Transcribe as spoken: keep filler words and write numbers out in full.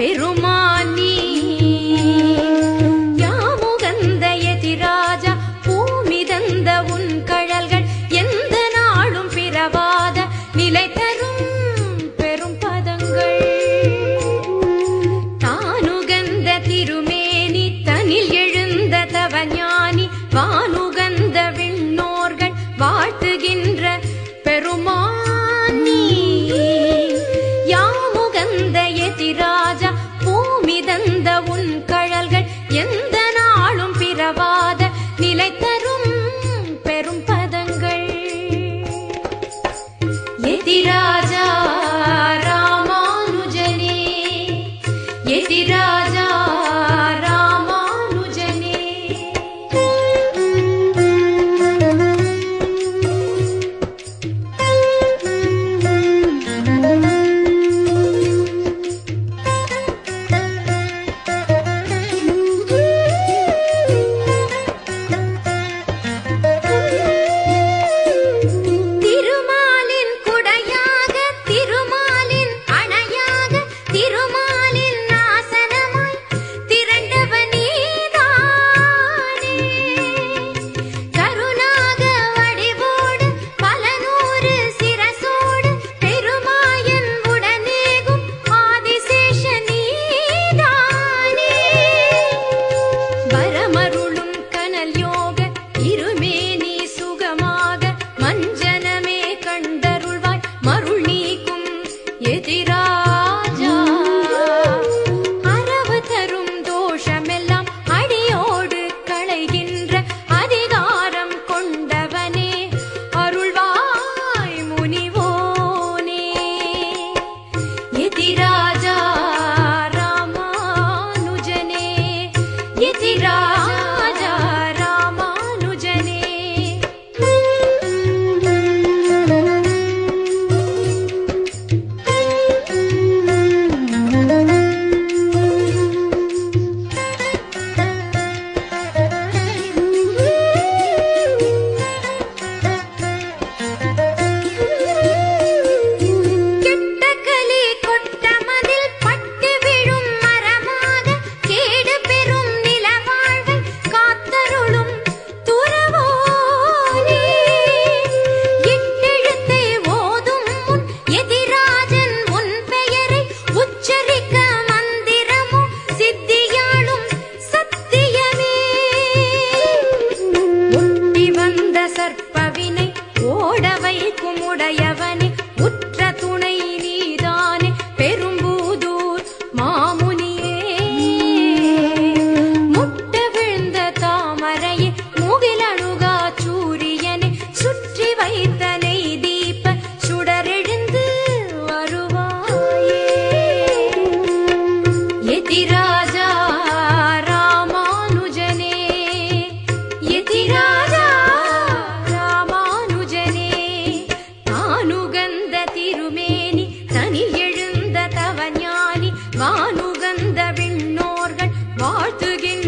பெருமானி யாமுகந்த எதிராஜா பூமி தந்த உன் கழல்கள் எந்த நாளும் பிறவாத நிலை தரும் பெரும் பதங்கள் தானுகந்த திருமேனி தனில் எழுந்த தவஞானி வானுகந்த விண்ணோர்கள் வாழ்த்துகின்ற பெருமானி யாமுகந்த எதிராஜா பூமி தந்த உன் கழல்கள் எந்த நாளும் பிறவாத நிலை தரும் பெரும் பதங்கள் எதிராஜா ராமானுஜனே எதிராஜா ராமானுஜனே திருமாலின் குடையாக திருமாலின் அணையாக திருமாலின் நாசனமாய் திரண்டவன் நீதானே கருணாக வடிவோடு பல நூறு சிரசோடு பெருமாயன் உடனேகும் ஆதிசேஷ நீதானே வரமருளும் கனல் யோக இருமேனி சுகமாக மஞ்சனமே கண்டருள்வாய் மருள் நீக்கும் எதிராஜா அரவு தரும் தோஷமெல்லாம் அடியோடு களைகின்ற அதிகாரம் கொண்டவனே அருள்வாய் முனிவோனே எதிராஜா ராமானுஜனே எதிராஜா ராமானுஜனே கெட்டகலி கொட்டமதில் பட்டு விழும் மரமாக கேடு பெறும் நிலவாழ்வை காத்தருளும் துறவோனே எட்டெழுத்தை ஓதும் முன் எதிராஜன் உன் பெயரை உச்சரிக்க மந்திரமும் சித்தியாளும் சத்தியமே ஒட்டி வந்த சர்ப்பவினை ஓட வைக்கும் உடையவனே உற்ற துணை நீதானே பெரும்பூதூர் மாமுனியே முட்ட விழுந்த தாமரையே முகிலணுகா சூரியனே சுற்றி வைத்த நெய் தீப சுடரெழுந்து வருவாயே எதிராஜா ராமானுஜனே எதிராஜா ராமானுஜனே தானுகந்த திருமேனி தனில் எழுந்த தவஞானி வானுகந்த விண்ணோர்கள் வாழ்த்துகின்ற